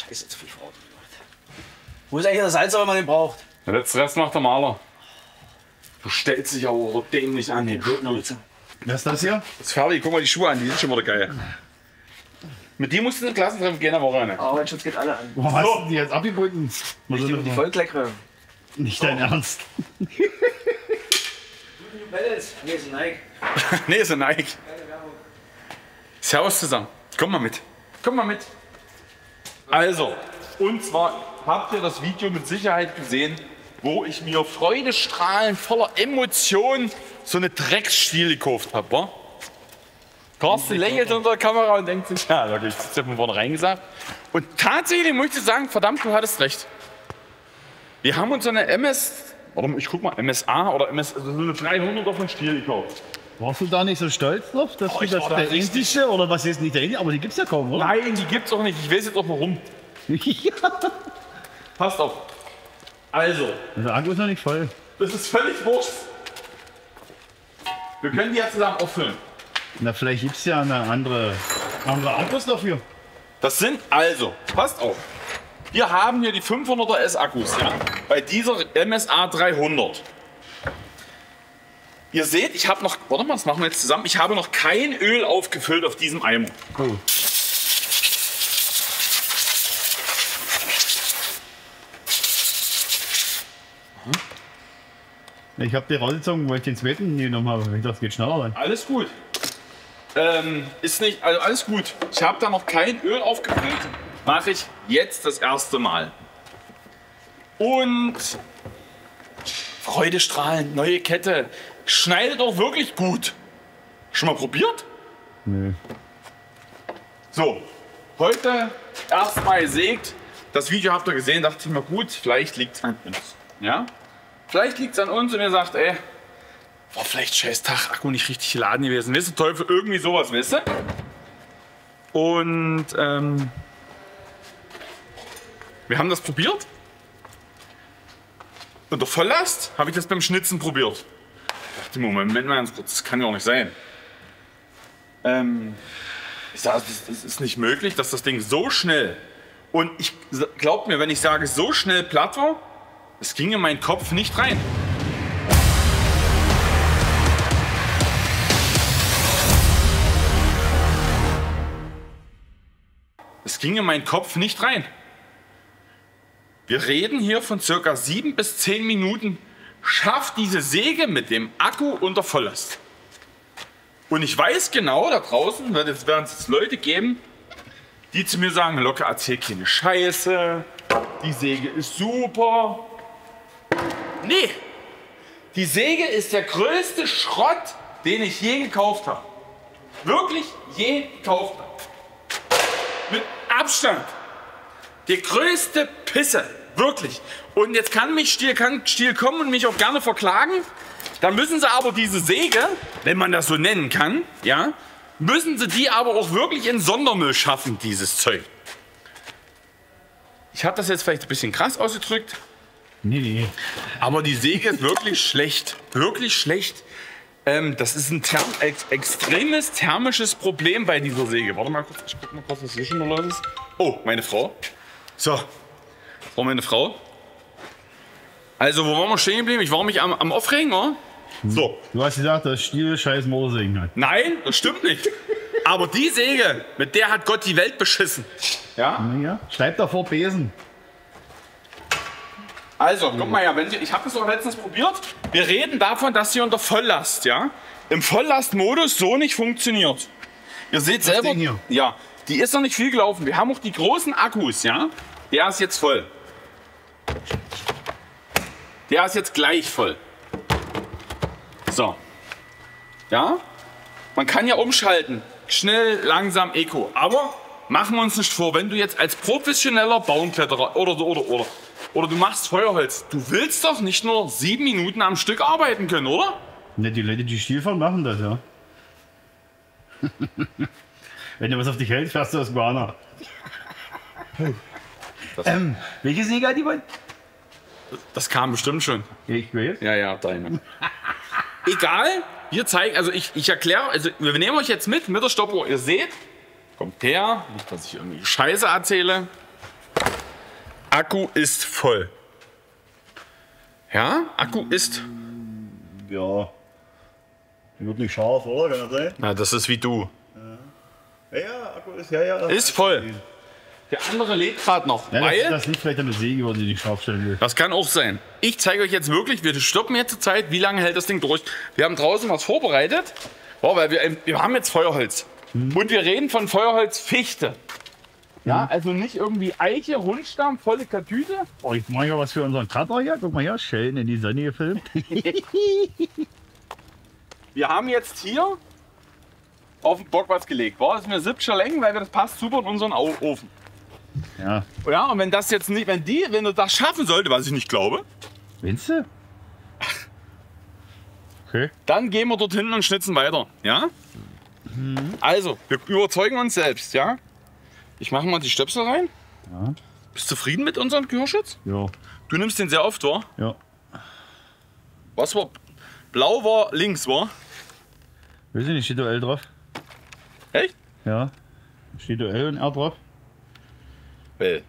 Scheiße, zu viel Farbe. Wo ist eigentlich der Salz, wenn man den braucht? Der letzte Rest macht der Maler. Du stellst dich aber dämlich an. Was ist das hier? Das ist fertig. Guck mal die Schuhe an, die sind schon wieder geil. Mit die musst du in den Klassentreffen gehen, aber rein. Arbeitsschutz geht alle an. Wo hast du die jetzt abgebunden? Die Vollkleckre. Nicht dein Ernst. New Balance. Nee, ist ein Nike. Nee, ist ein Nike. Servus zusammen. Komm mal mit. Komm mal mit. Also, und zwar habt ihr das Video mit Sicherheit gesehen, wo ich mir freudestrahlend voller Emotionen so eine Drecksstiel gekauft habe, wa? Carsten lächelt unter der Kamera und denkt sich, ja, wirklich, das hat man vorne reingesagt. Und tatsächlich muss ich sagen, verdammt, du hattest recht. Wir haben uns so eine MSA oder MS, also so eine 300er von Stiel gekauft. Warst du da nicht so stolz drauf, dass du das der indische oder was ist nicht der indische, aber die gibt's ja kaum, oder? Nein, die gibt's auch nicht. Ich weiß jetzt auch warum. Ja. Passt auf. Also, Der Akku ist noch nicht voll. das ist völlig wurscht. Wir können die ja zusammen auffüllen. Na, vielleicht gibt's ja eine andere Akkus dafür. Das sind also, passt auf. Wir haben hier die 500er S-Akkus, ja, bei dieser MSA 300. Ihr seht, ich habe noch, warte mal, das machen wir jetzt zusammen. Ich habe noch kein Öl aufgefüllt auf diesem Eimer. Oh. Ich habe die rausgezogen, weil ich den zweiten genommen habe. Ich dachte, das geht schneller rein. Alles gut. Ist nicht, also alles gut. Ich habe da noch kein Öl aufgefüllt. Mache ich jetzt das erste Mal. Und freudestrahlend, neue Kette. Schneidet auch wirklich gut. Schon mal probiert? Nö. So, heute erstmal gesägt. Das Video habt ihr gesehen, dachte ich mir, gut, vielleicht liegt es an uns. Ja? Vielleicht liegt es an uns und ihr sagt, ey, war vielleicht scheiß Tag, Akku nicht richtig geladen gewesen. Wisst ihr, Teufel, irgendwie sowas, wisst ihr? Und wir haben das probiert. Unter Volllast habe ich das beim Schnitzen probiert. Ich dachte, Moment mal ganz kurz, das kann ja auch nicht sein. Ich sage, das ist nicht möglich, dass das Ding so schnell, und ich glaubt mir, wenn ich sage, so schnell platt war, es ging in meinen Kopf nicht rein. Es ging in meinen Kopf nicht rein. Wir reden hier von circa 7 bis 10 Minuten, schafft diese Säge mit dem Akku unter Volllast. Und ich weiß genau, da draußen werden es jetzt Leute geben, die zu mir sagen, locker, erzähl keine Scheiße, die Säge ist super. Nee, die Säge ist der größte Schrott, den ich je gekauft habe. Wirklich je gekauft habe. Mit Abstand. Der größte Pisse. Wirklich. Und jetzt kann Stihl kommen und mich auch gerne verklagen. Dann müssen sie aber diese Säge, wenn man das so nennen kann, ja, müssen sie die aber auch wirklich in Sondermüll schaffen, dieses Zeug. Ich habe das jetzt vielleicht ein bisschen krass ausgedrückt. Nee. Aber die Säge ist wirklich schlecht. Wirklich schlecht. Das ist ein extremes thermisches Problem bei dieser Säge. Warte mal kurz, ich guck mal kurz, was hier schon mal los ist. Oh, meine Frau. So, oh, meine Frau. Also, wo waren wir stehen geblieben? Ich war mich am Aufregen, oder? So. Du hast gesagt, dass Stiel scheiß Motorsägen hat. Nein, das stimmt nicht. Aber die Säge, mit der hat Gott die Welt beschissen. Ja? Ja, schreib davor Besen. Also, guck mal her, ich habe das auch letztens probiert. Wir reden davon, dass sie unter Volllast, ja, im Volllastmodus so nicht funktioniert. Ihr seht selber, Ding hier. ja, die ist noch nicht viel gelaufen. Wir haben auch die großen Akkus, ja. Der ist jetzt voll. Der ist jetzt gleich voll. So. Ja, man kann ja umschalten. Schnell, langsam, Eco. Aber machen wir uns nicht vor, wenn du jetzt als professioneller Baumkletterer oder du machst Feuerholz, du willst doch nicht nur 7 Minuten am Stück arbeiten können, oder? Ne, die Leute, die Stiel fahren, machen das, ja. Wenn du was auf dich hältst, fährst du das Guana. Welche Säge hat die beiden? Das kam bestimmt schon. Ich weiß. Ja, deine. Egal, wir zeigen, also ich erkläre, also wir nehmen euch jetzt mit der Stoppuhr. Ihr seht, kommt her, nicht, dass ich irgendwie Scheiße erzähle. Akku ist voll. Ja, Akku ist. Ja. Wird nicht scharf, oder? Kann das sein? Na, das ist wie du. Ja, Akku ist, ja. Ist voll. Der andere lädt gerade noch. Ja, weil, das liegt vielleicht an der Säge, wo die nicht scharf stellen will. das kann auch sein. Ich zeige euch jetzt wirklich, wir stoppen jetzt zur Zeit, wie lange hält das Ding durch. Wir haben draußen was vorbereitet, weil wir haben jetzt Feuerholz. Und wir reden von Feuerholz Fichte. Ja, also nicht irgendwie Eiche, Rundstamm, volle Katüte. Oh, ich mache ja was für unseren Cutter hier. Guck mal hier, schön in die Sonne gefilmt. Wir haben jetzt hier auf den Bock was gelegt. War das eine 70er Länge, weil das passt super in unseren Ofen. Ja. Ja, und wenn das jetzt nicht, wenn du das schaffen sollte, was ich nicht glaube, Findest du? Okay. dann gehen wir dort hinten und schnitzen weiter. Ja? Also, wir überzeugen uns selbst, ja? Ich mache mal die Stöpsel rein. Ja. Bist du zufrieden mit unserem Gehörschutz? Ja. Du nimmst den sehr oft, wa? Ja. Was war? Blau war links, wa? Weiß ich nicht, steht da L drauf? Echt? Ja. Steht da L und R drauf? Bell.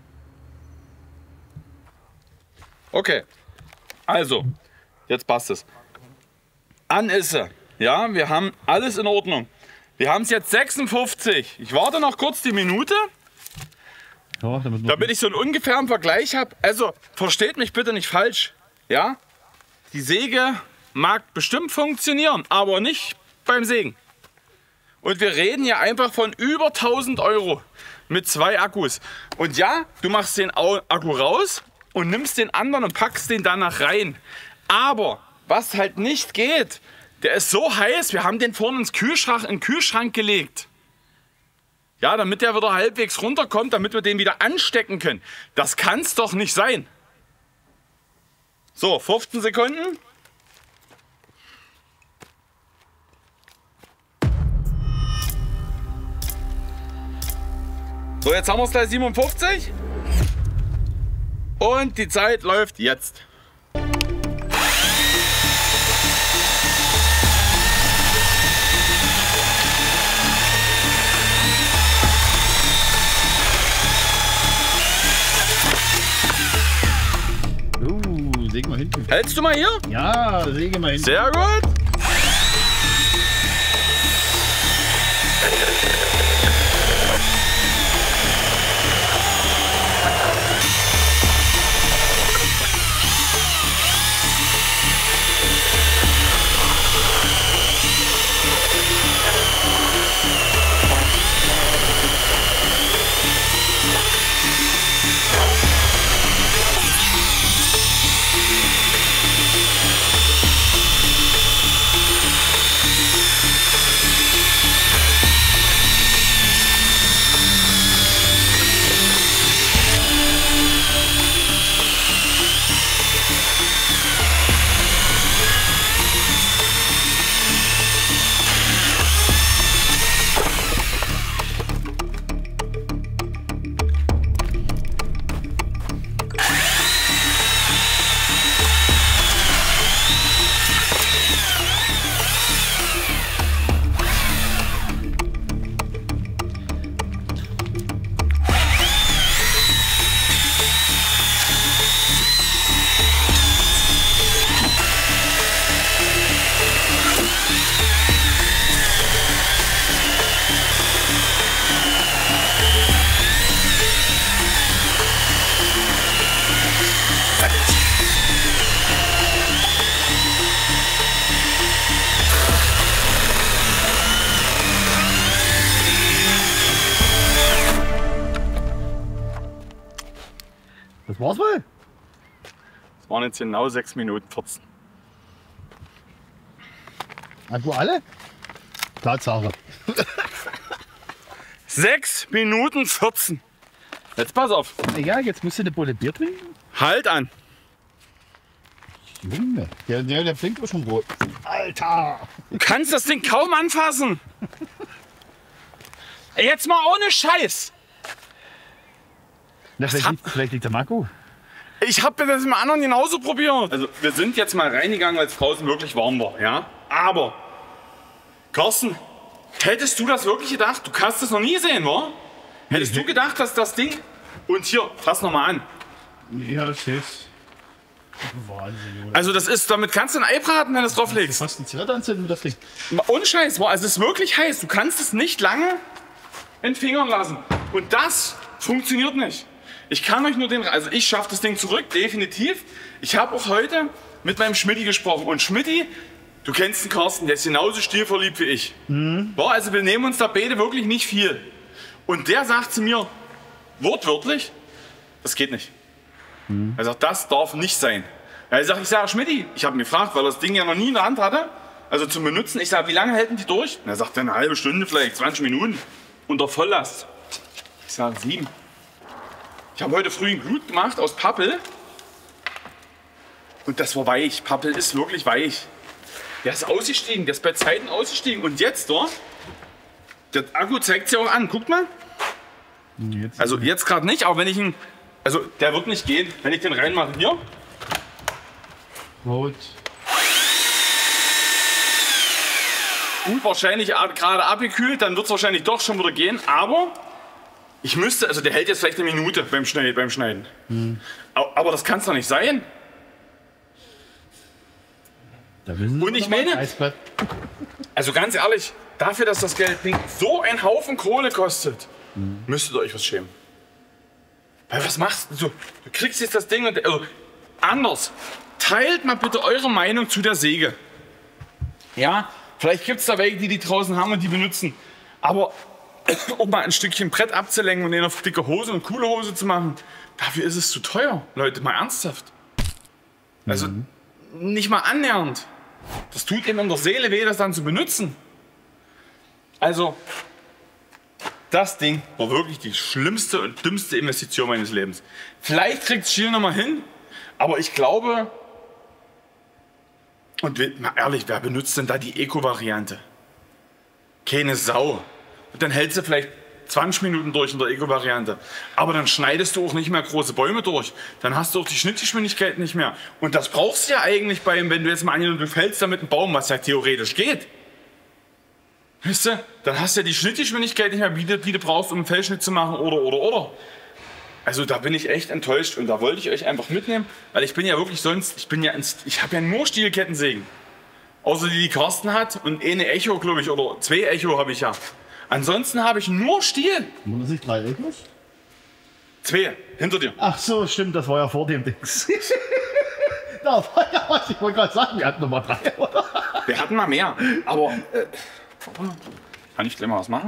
Okay. Also, jetzt passt es. An ist sie. Ja, wir haben alles in Ordnung. Wir haben es jetzt 56. Ich warte noch kurz die Minute, Ja, damit ich so einen ungefähren Vergleich habe. Also, versteht mich bitte nicht falsch. Ja? Die Säge mag bestimmt funktionieren, aber nicht beim Sägen. Und wir reden hier einfach von über 1000 Euro mit 2 Akkus. Und ja, du machst den Akku raus und nimmst den anderen und packst den danach rein. Aber was halt nicht geht, der ist so heiß, wir haben den vorne in den Kühlschrank gelegt. Ja, damit der wieder halbwegs runterkommt, damit wir den wieder anstecken können. Das kann's doch nicht sein. So, 15 Sekunden. So, jetzt haben wir es gleich 57. Und die Zeit läuft jetzt. Säge mal hinten. Hältst du mal hier? Ja, säge mal hinten. Sehr gut. Das war's wohl. Das waren jetzt genau 6 Minuten 14. Akku alle? Tatsache. 6 Minuten 14. Jetzt pass auf. Ja, jetzt musst du eine Bolle Bier trinken. Halt an. Junge. Der blinkt auch schon rot. Alter! Du kannst das Ding kaum anfassen. Ey, jetzt mal ohne Scheiß. Na, vielleicht liegt am Akku. Ich habe das mit anderen genauso probiert. Also wir sind jetzt mal reingegangen, weil es draußen wirklich warm war. Ja? Aber, Carsten, hättest du das wirklich gedacht? Du hast das noch nie gesehen, wa? Hättest du gedacht, dass das Ding... Und hier, fass noch mal an. Ja, das ist Wahnsinn, oder? Also das ist, damit kannst du ein Ei braten, wenn du es drauflegst. Fast ein Zert anzünden, das Ding. Ohne Scheiß, also es ist wirklich heiß. Du kannst es nicht lange entfingern lassen. Und das funktioniert nicht. Ich kann euch nur also ich schaffe das Ding zurück, definitiv. Ich habe auch heute mit meinem Schmidti gesprochen. Und Schmidti, du kennst den Carsten, der ist genauso stilverliebt wie ich. Boah, also wir nehmen uns da beide wirklich nicht viel. Und der sagt zu mir, wortwörtlich, das geht nicht. Er sagt, das darf nicht sein. Ich sage, Schmidti, ich habe ihn gefragt, weil er das Ding ja noch nie in der Hand hatte, also zum Benutzen. Ich sage, wie lange halten die durch? Und er sagt, eine halbe Stunde, vielleicht 20 Minuten unter Volllast. Ich sage, 7. Ich habe heute früh ein Glut gemacht aus Pappel und das war weich. Pappel ist wirklich weich. Der ist ausgestiegen, der ist bei Zeiten ausgestiegen. Und jetzt, der Akku zeigt sich auch an. Guckt mal. Jetzt Also jetzt gerade nicht, aber wenn ich ihn, also der wird nicht gehen. Wenn ich den reinmache hier. rot. Gut, wahrscheinlich gerade abgekühlt, dann wird es wahrscheinlich doch schon wieder gehen. Aber ich müsste, also der hält jetzt vielleicht eine Minute beim Schneiden. Aber das kann es doch nicht sein. Da müssen Sie Und ich noch mal meine- ein Eisbad. Also ganz ehrlich, dafür, dass das Ding so ein Haufen Kohle kostet, müsstet ihr euch was schämen. Weil was machst du? Du kriegst jetzt das Ding und also, anders. Teilt mal bitte eure Meinung zu der Säge. Ja, vielleicht gibt es da welche, die draußen haben und die benutzen. Aber um mal ein Stückchen Brett abzulenken und den auf dicke Hose und coole Hose zu machen, dafür ist es zu teuer. Leute, mal ernsthaft. Also nicht mal annähernd. Das tut ihm in der Seele weh, das dann zu benutzen. Also, das Ding war wirklich die schlimmste und dümmste Investition meines Lebens. Vielleicht kriegt es Schiel nochmal hin, aber ich glaube, und mal ehrlich, wer benutzt denn da die Eco-Variante? Keine Sau. Und dann hältst du vielleicht 20 Minuten durch in der Eco-Variante. Aber dann schneidest du auch nicht mehr große Bäume durch. Dann hast du auch die Schnittgeschwindigkeit nicht mehr. Und das brauchst du ja eigentlich wenn du jetzt mal angenommen, du fällst damit einen Baum, was ja theoretisch geht. Weißt du, dann hast du ja die Schnittgeschwindigkeit nicht mehr, die du brauchst, um einen Fellschnitt zu machen oder. Also da bin ich echt enttäuscht und da wollte ich euch einfach mitnehmen, weil ich bin ja wirklich sonst, ich habe ja nur Stielkettensägen. Außer die Carsten hat und eine Echo, glaube ich, oder 2 Echo habe ich ja. Ansonsten habe ich nur Stiel. Muss man sich 3 Echos? 2, hinter dir. Ach so, stimmt, das war ja vor dem Dings. Da war ja was, ich wollte gerade sagen, wir hatten Nummer 3, oder? Wir hatten mal mehr, aber kann ich gleich mal was machen?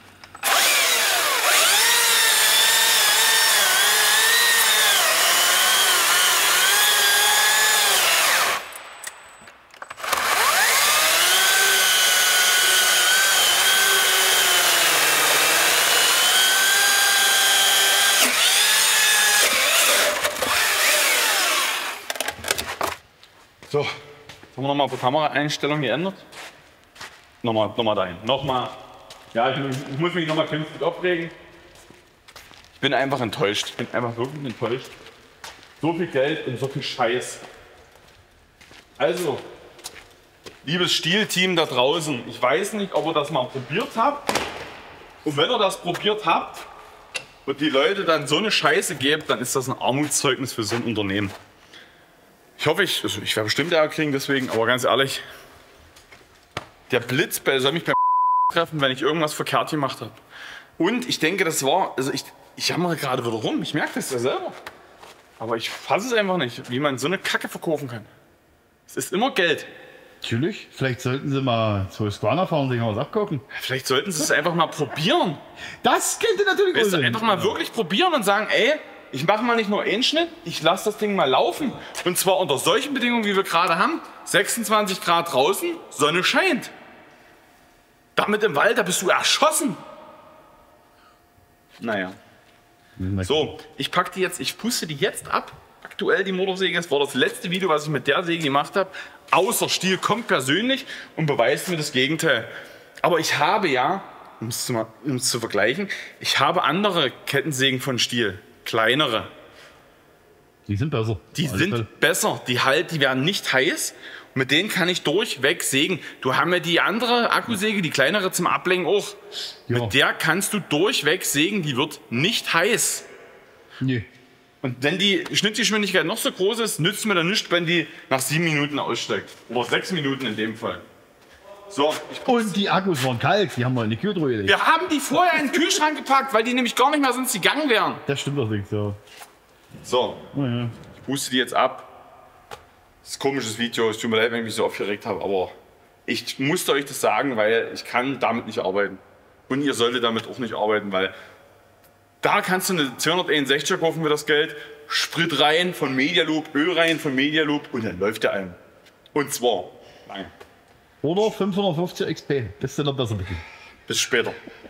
So, jetzt haben wir nochmal die Kameraeinstellung geändert. Nochmal dahin. Nochmal. Ja, ich muss mich nochmal künftig aufregen. Ich bin einfach enttäuscht. Ich bin einfach wirklich enttäuscht. So viel Geld und so viel Scheiß. Also, liebes Stielteam da draußen, ich weiß nicht, ob ihr das mal probiert habt. Und wenn ihr das probiert habt und die Leute dann so eine Scheiße gebt, dann ist das ein Armutszeugnis für so ein Unternehmen. Ich hoffe, ich werde bestimmt Ärger kriegen deswegen, aber ganz ehrlich, der Blitz soll mich beim treffen, wenn ich irgendwas verkehrt gemacht habe. Und ich denke, das war, also ich jammere gerade wieder rum, ich merke das ja selber. Aber ich fasse es einfach nicht, wie man so eine Kacke verkaufen kann. Es ist immer Geld. Natürlich, vielleicht sollten Sie mal zu Squana fahren und sich mal was abgucken. Vielleicht sollten Sie es einfach mal probieren. Das könnte natürlich Weißt du, sein. einfach mal wirklich probieren und sagen, ey, ich mache mal nicht nur einen Schnitt, ich lasse das Ding mal laufen. Und zwar unter solchen Bedingungen, wie wir gerade haben. 26 Grad draußen, Sonne scheint. Damit im Wald, da bist du erschossen. Naja. So, ich puste die jetzt ab. Aktuell die Motorsäge, das war das letzte Video, was ich mit der Säge gemacht habe. Außer Stiel kommt persönlich und beweist mir das Gegenteil. Aber ich habe ja, um es zu vergleichen, ich habe andere Kettensägen von Stiel. Kleinere. Die sind besser. Die sind besser. Die werden nicht heiß. Mit denen kann ich durchweg sägen. Du hast ja die andere Akkusäge, die kleinere zum Ablenken auch. Ja. Mit der kannst du durchweg sägen. Die wird nicht heiß. Nee. Und wenn die Schnittgeschwindigkeit noch so groß ist, nützt mir dann nichts, wenn die nach 7 Minuten aussteigt. Oder 6 Minuten in dem Fall. So, Und die Akkus waren kalt, die haben wir in die Kühltruhe gelegt. wir haben die vorher in den Kühlschrank gepackt, weil die nämlich gar nicht mehr sonst gegangen wären. Das stimmt doch nicht so. So, Ja. ich puste die jetzt ab. Das ist ein komisches Video, es tut mir leid, wenn ich mich so aufgeregt habe, aber ich musste euch das sagen, weil ich kann damit nicht arbeiten. Und ihr solltet damit auch nicht arbeiten, weil da kannst du eine 261er kaufen für das Geld, Sprit rein von Medialoop, Öl rein von Medialoop und dann läuft der ein. Und zwar lange. Oder 550 XP, das ist dann noch besser. Bis später.